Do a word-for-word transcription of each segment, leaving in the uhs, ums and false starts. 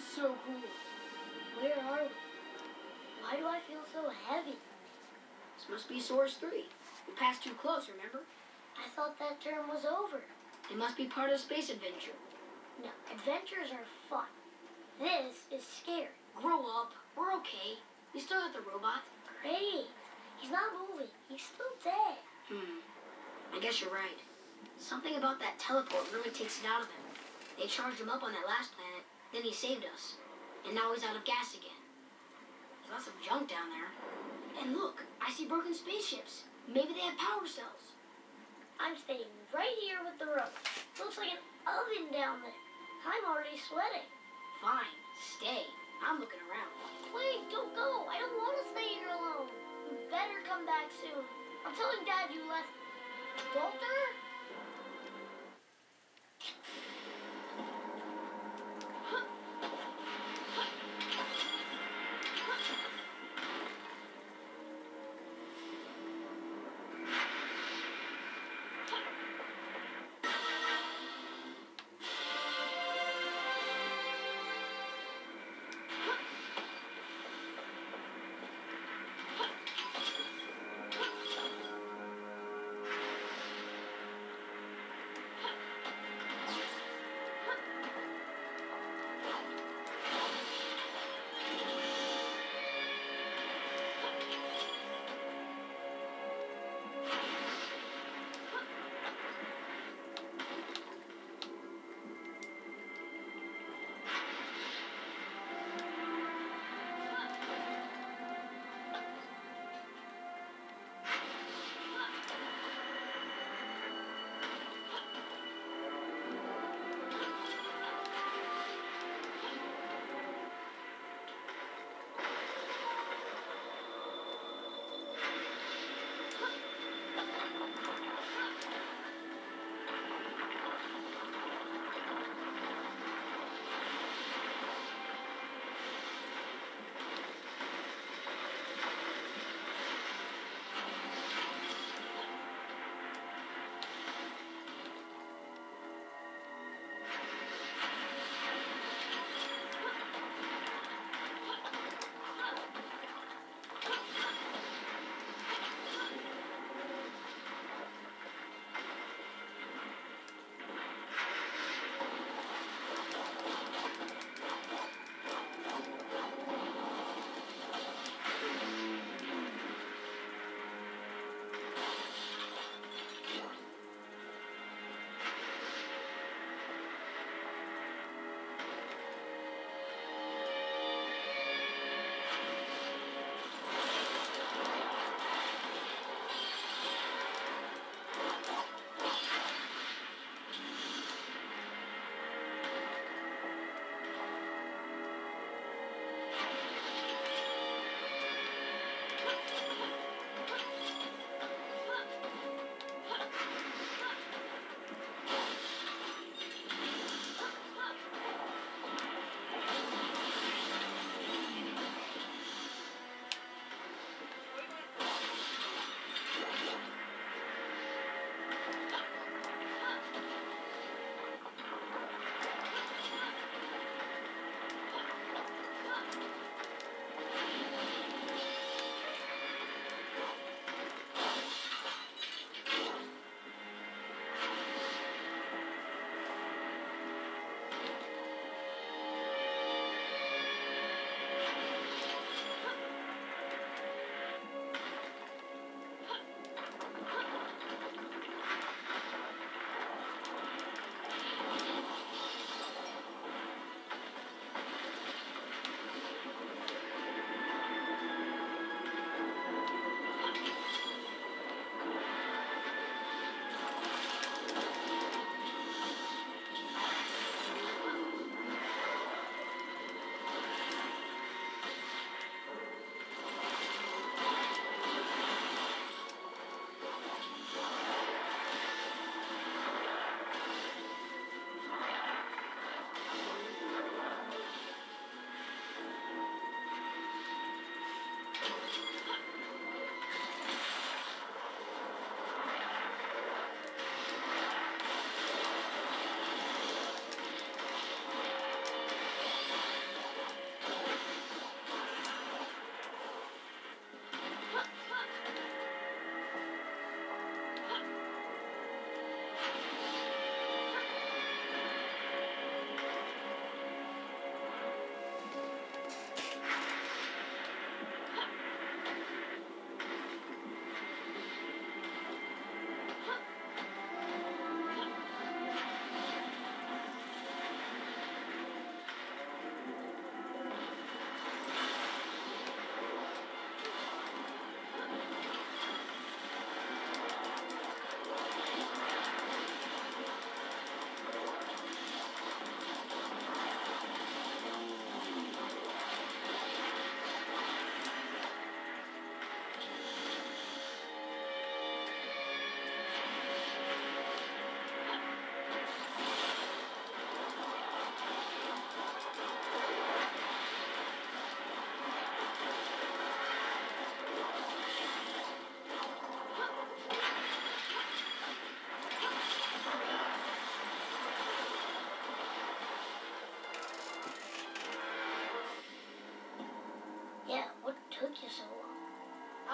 was so cool. Where are we? Why do I feel so heavy? This must be Tsouris three. We passed too close, remember? I thought that term was over. It must be part of space adventure. No, adventures are fun. This is scary. Grow up. We're okay. We still got the robot. Great. He's not moving. He's still dead. Hmm. I guess you're right. Something about that teleport really takes it out of him. They charged him up on that last planet, then he saved us. And now he's out of gas again. There's lots of junk down there. And look, I see broken spaceships. Maybe they have power cells. I'm staying right here with the robot. Looks like an oven down there. I'm already sweating. Fine, stay. I'm looking around. Wait, don't go. I don't want to stay here alone. You better come back soon. I'm telling Dad you left. Walter?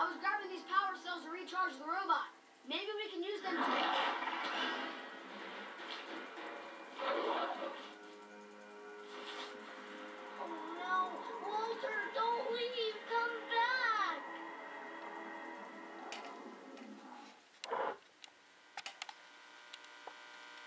I was grabbing these power cells to recharge the robot. Maybe we can use them to...